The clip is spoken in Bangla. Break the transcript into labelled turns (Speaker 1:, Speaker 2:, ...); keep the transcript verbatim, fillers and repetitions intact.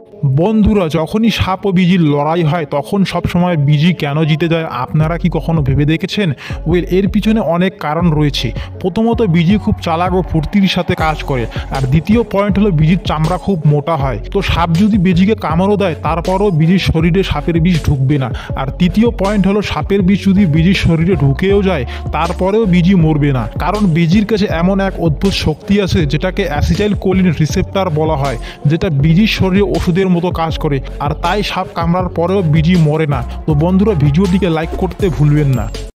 Speaker 1: বন্ধুরা, যখনই সাপ ও বিজির লড়াই হয় তখন সবসময় বিজি কেন জিতে যায় আপনারা কি কখনো ভেবে দেখেছেন? ওয়েল, এর পিছনে অনেক কারণ রয়েছে। প্রথমত, বিজি খুব চালাক ও ফুর্তির সাথে কাজ করে। আর দ্বিতীয় পয়েন্ট হলো বিজির চামড়া খুব মোটা হয়, তো সাপ যদি বিজিকে কামড়ও দেয় তারপরও বিজির শরীরে সাপের বিষ ঢুকবে না। আর তৃতীয় পয়েন্ট হলো সাপের বিষ যদি বিজির শরীরে ঢুকেও যায় তারপরেও বিজি মরবে না, কারণ বিজির কাছে এমন এক অদ্ভুত শক্তি আছে যেটাকে অ্যাসিটাইল কোলিন রিসেপ্টর বলা হয়, যেটা বিজির শরীরে ওষুধের মতো কাজ করে। আর তাই সাপ কামড়ার পরেও বিজি মরে না। তো বন্ধুরা, ভিডিওটিকে লাইক করতে ভুলবেন না।